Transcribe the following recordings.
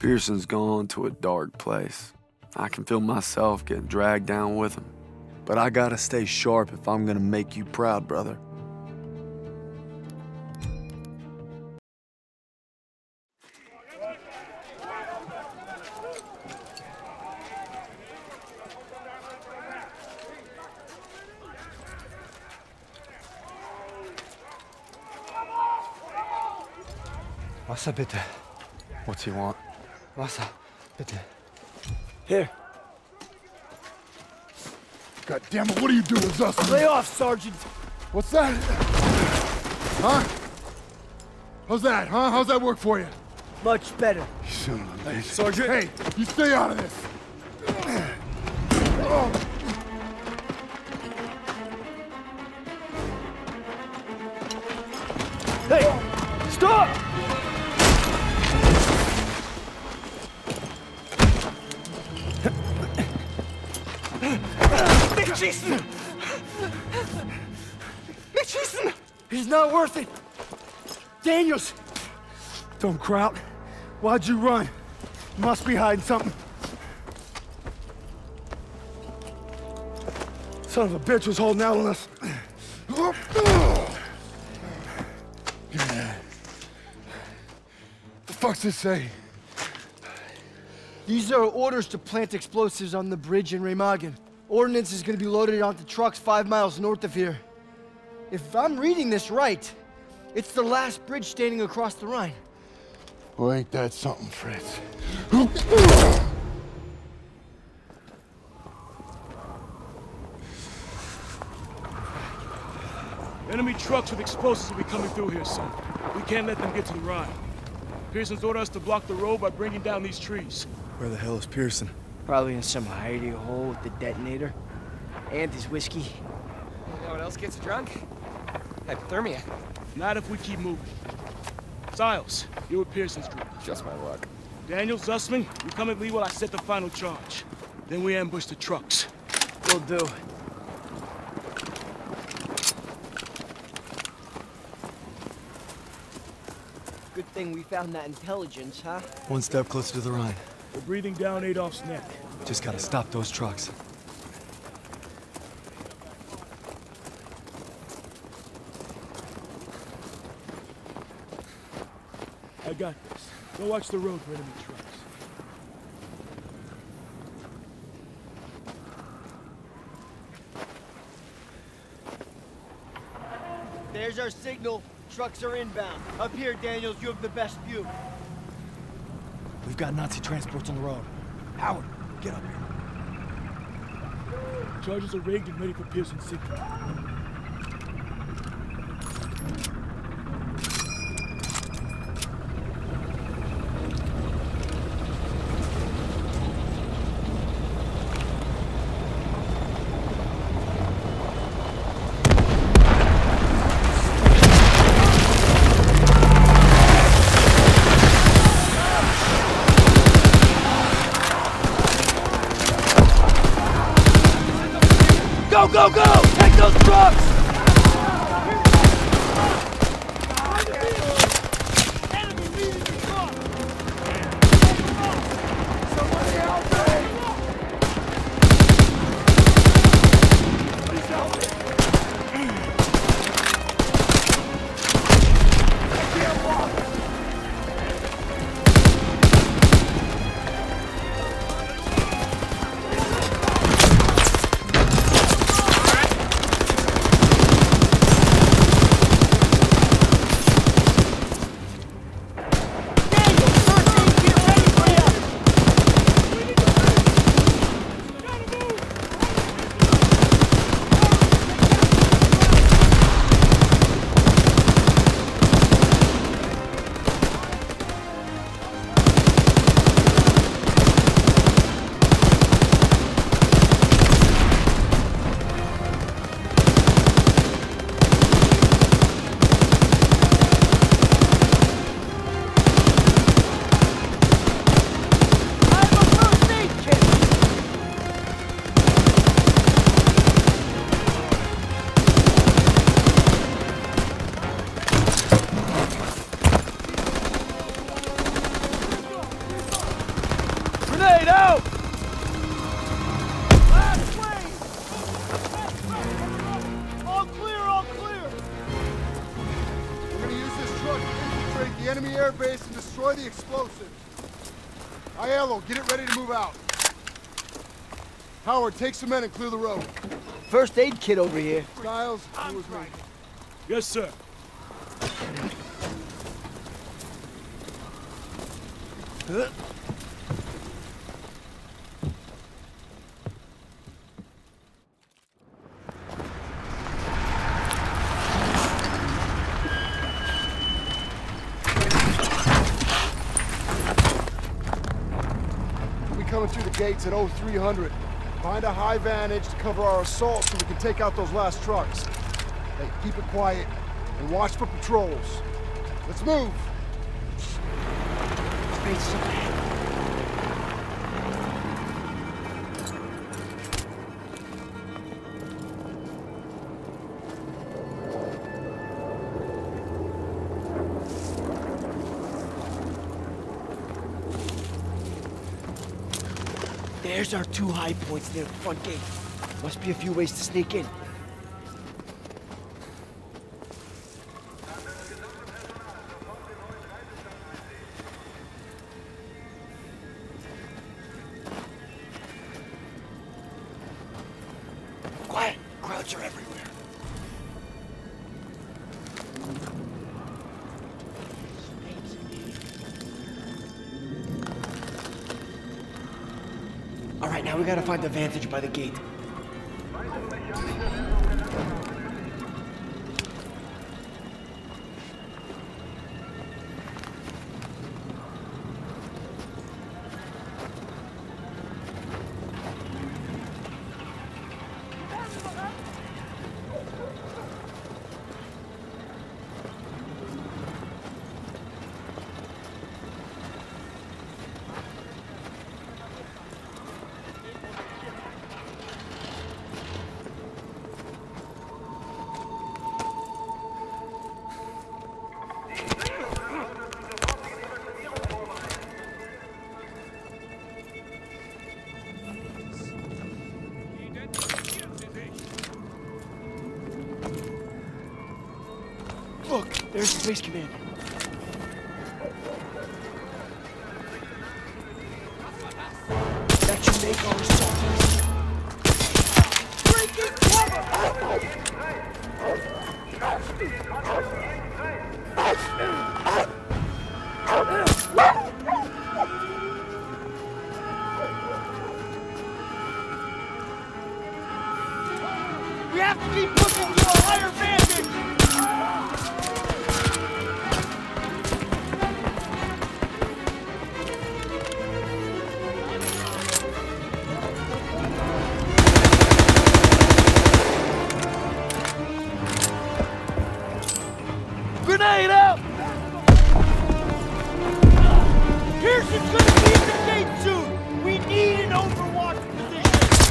Pearson's gone to a dark place. I can feel myself getting dragged down with him. But I gotta stay sharp if I'm gonna make you proud, brother. Wasser bitte. What's he want? Wasser, bitte. Here. God damn it, what are you doing, Zussman? Lay off, Sergeant. What's that? Huh? How's that, huh? How's that work for you? Much better. You son of a bitch. Sergeant! Hey, you stay out of this! Hey! Stop! Nicht schießen! Nicht schießen! He's not worth it! Daniels! Don't crowd. Why'd you run? You must be hiding something. Son of a bitch was holding out on us. Give me that. The fuck's this say? These are orders to plant explosives on the bridge in Remagen. Ordnance is gonna be loaded onto trucks 5 miles north of here. If I'm reading this right, it's the last bridge standing across the Rhine. Well, ain't that something, Fritz? Enemy trucks with explosives will be coming through here soon. We can't let them get to the Rhine. Pearson's ordered us to block the road by bringing down these trees. Where the hell is Pearson? Probably in some hidey hole with the detonator. And his whiskey. You know what else gets drunk? Hypothermia. Not if we keep moving. Siles, you're with Pearson's group. Just my luck. Daniel, Zussman, you come at me while I set the final charge. Then we ambush the trucks. Will do. Good thing we found that intelligence, huh? One step closer to the Rhine. We're breathing down Adolf's neck. Just gotta stop those trucks. I got this. Go watch the road for enemy trucks. There's our signal. Trucks are inbound. Up here, Daniels, you have the best view. We've got Nazi transports on the road. Howard, get up here. Charges are rigged and ready for Pearson's signal. Go, go, go! Take those trucks! the enemy air base and destroy the explosives. Aiello, get it ready to move out. Howard, take some men and clear the road. First aid kit over here. Styles, you with me. Yes, sir. We'll be coming through the gates at 0300. Find a high vantage to cover our assault so we can take out those last trucks. Hey, keep it quiet and watch for patrols. Let's move! Space up ahead. There's our two high points near the front gate. Must be a few ways to sneak in. Quiet! Crowds are everywhere. All right, now we gotta find the vantage by the gate. Look, there's the base command. That should make our assault easy. Breaking We have to keep pushing to a higher vantage! Grenade out! Pearson's gonna be at the gate soon! We need an overwatch position!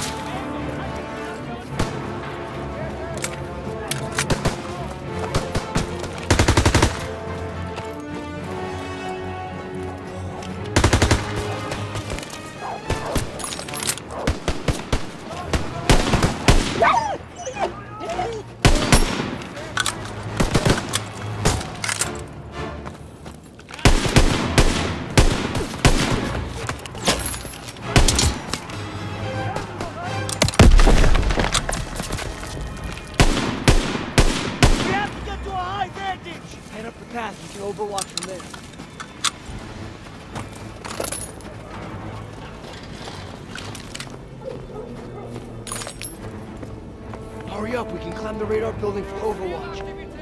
Head up the path, you can overwatch from there. Hurry up, we can climb the radar building for overwatch.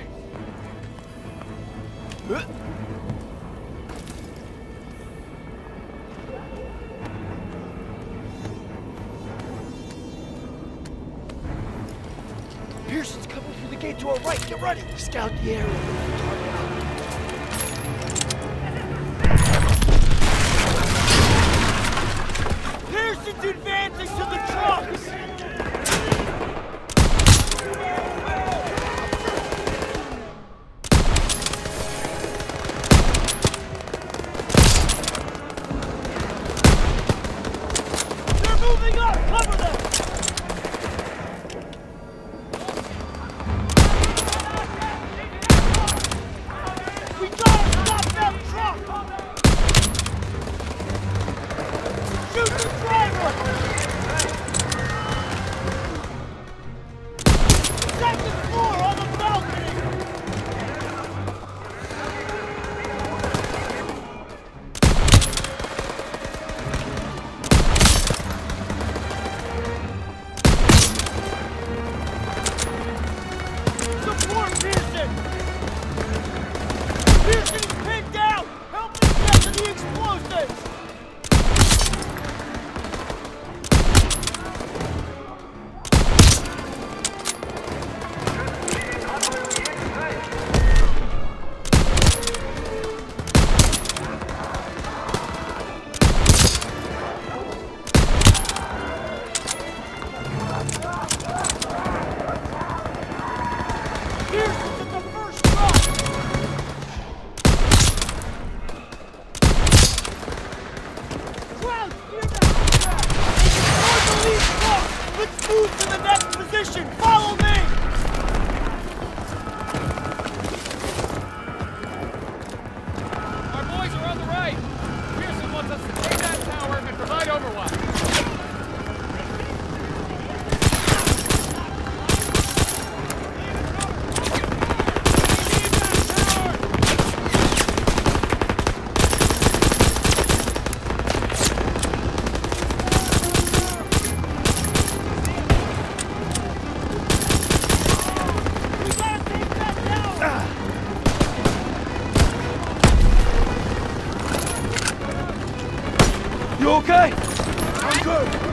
Pearson's coming through the gate to our right. Get ready. Scout the area. Pearson's advancing to the trucks. They're moving up. Cover them. You okay? I'm good.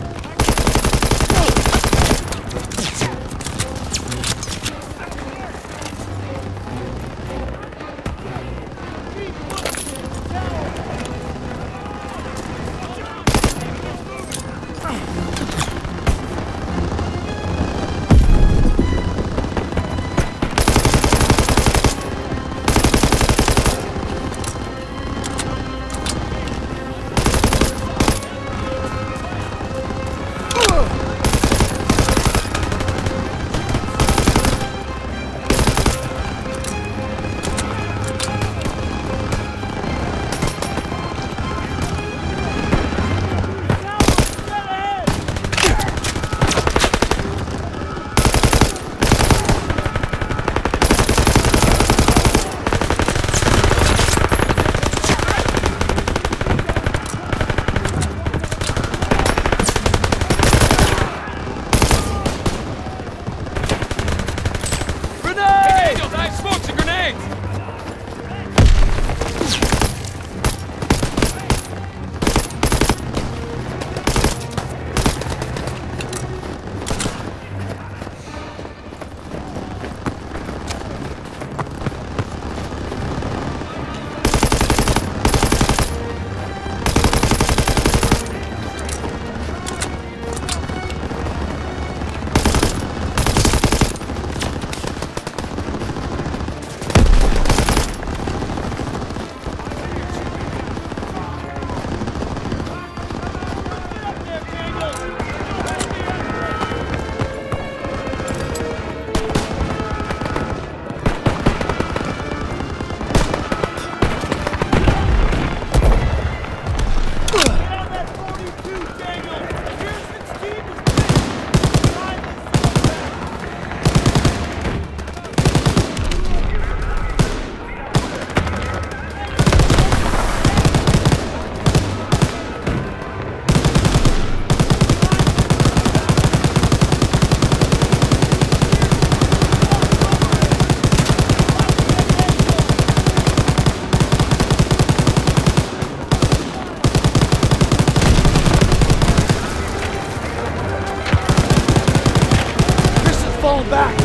Falling back!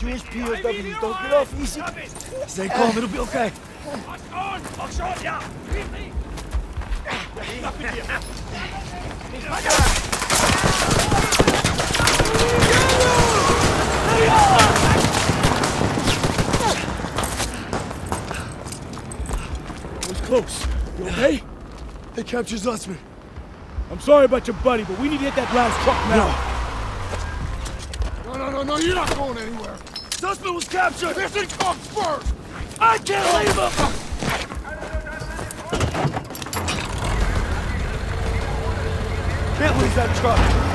Fierce POWs, don't get off easy. Stay calm, it'll be okay. That was close. You okay? They captured Zussman. I'm sorry about your buddy, but we need to hit that last truck now. No, you're not going anywhere. Zussman was captured! This thing comes first! I can't leave him! Can't lose that truck!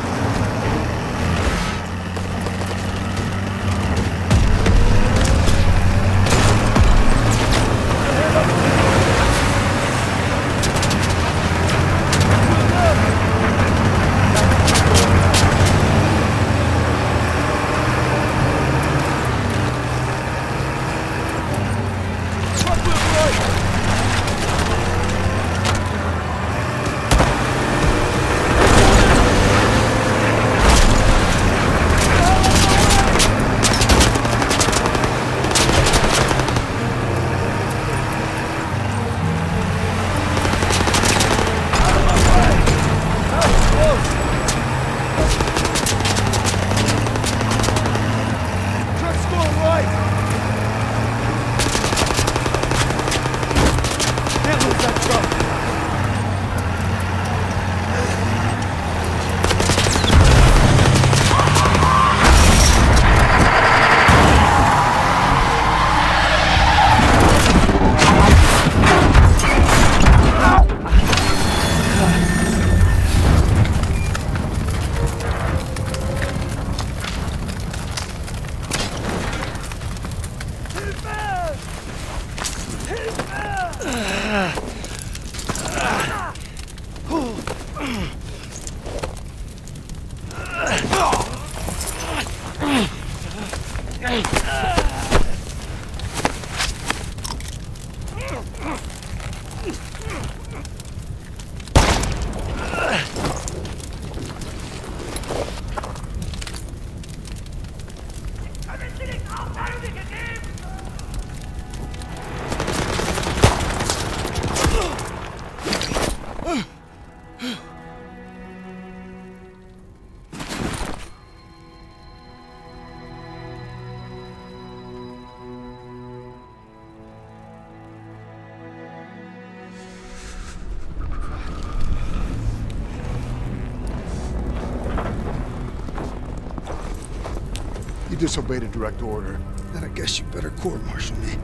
You disobeyed a direct order. Then I guess you better court-martial me.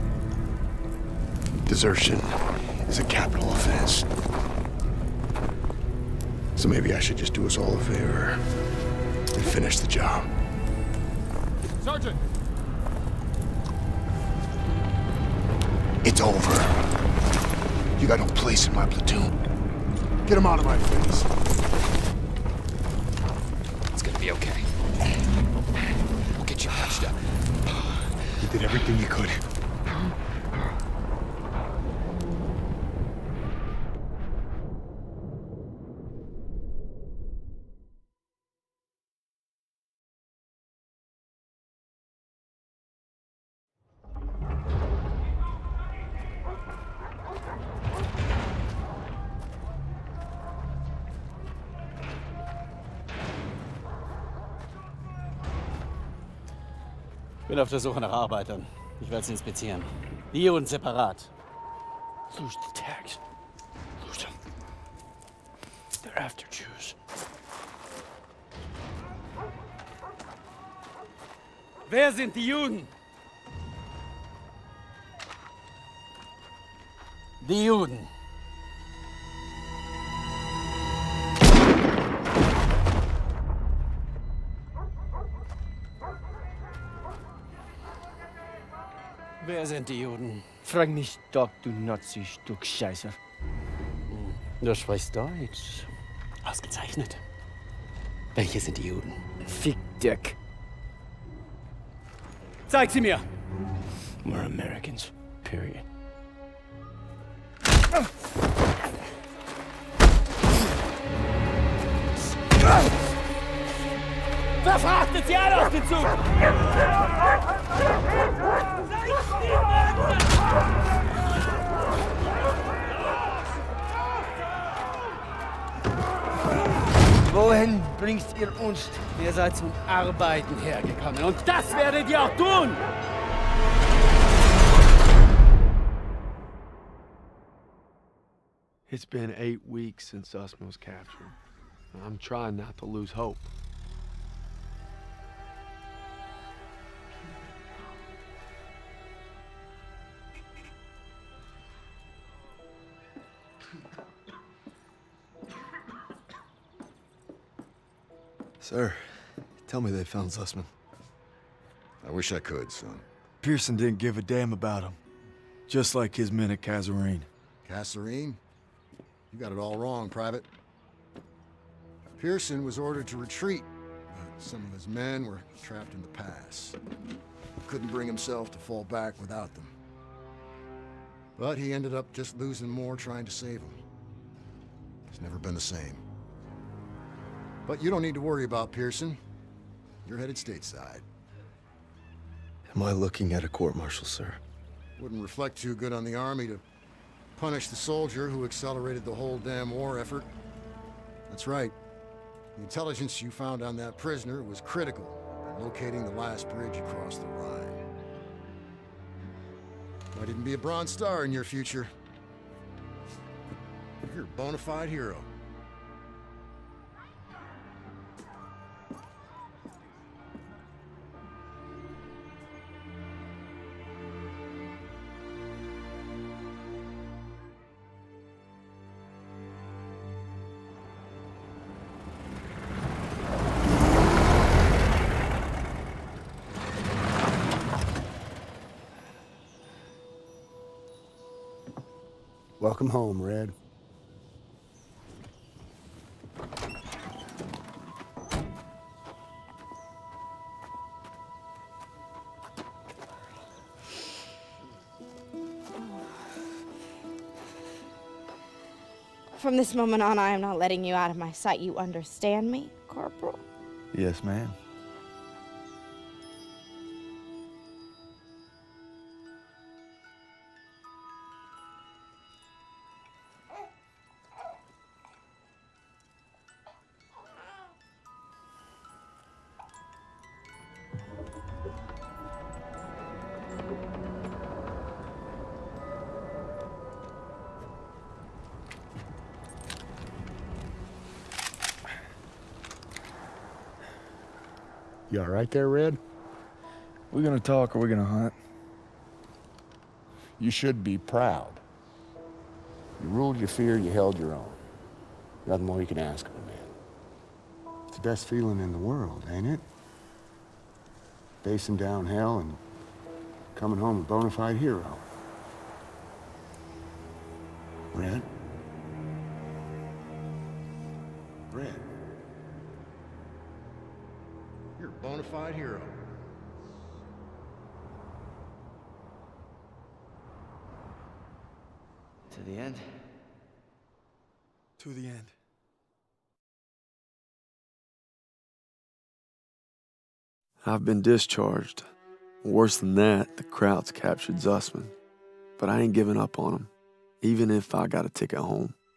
Desertion is a capital offense. So maybe I should just do us all a favor and finish the job. Sergeant! It's over. You got no place in my platoon. Get him out of my face. It's gonna be okay. We'll get you patched up. You did everything you could. Bin auf der Suche nach Arbeitern. Ich werde sie inspizieren. Die und separat. Lose the tags. Lose them. They're after Jews. Wer sind die Juden? Die Juden. Wer sind die Juden? Frag mich doch, du Nazi-Stück Scheiße. Du sprichst Deutsch. Ausgezeichnet. Welche sind die Juden? Fick Dick. Zeig sie mir! We're Americans. Period. Verfrachtet sie alle auf den Zug! Wohin bringt ihr uns? Ihr seid zum Arbeiten hergekommen und das werdet ihr auch tun! It's been 8 weeks since Zussman was captured. I'm trying not to lose hope. Sir, tell me they found Zussman. I wish I could, son. Pearson didn't give a damn about him. Just like his men at Kasserine. Kasserine? You got it all wrong, Private. Pearson was ordered to retreat, but some of his men were trapped in the pass. He couldn't bring himself to fall back without them. But he ended up just losing more trying to save them. It's never been the same. But you don't need to worry about Pearson. You're headed stateside. Am I looking at a court-martial, sir? Wouldn't reflect too good on the Army to punish the soldier who accelerated the whole damn war effort. That's right. The intelligence you found on that prisoner was critical in locating the last bridge across the Rhine. Might even be a Bronze Star in your future. You're a bona fide hero. Welcome home, Red. From this moment on, I am not letting you out of my sight. You understand me, Corporal? Yes, ma'am. You all right there, Red? We gonna talk or we gonna hunt? You should be proud. You ruled your fear, you held your own. Nothing more you can ask of a man. It's the best feeling in the world, ain't it? Facing down hell and coming home a bona fide hero. Red? Red? You're a bona fide hero. To the end? To the end. I've been discharged. Worse than that, the Krauts captured Zussman. But I ain't giving up on him, even if I got a ticket home.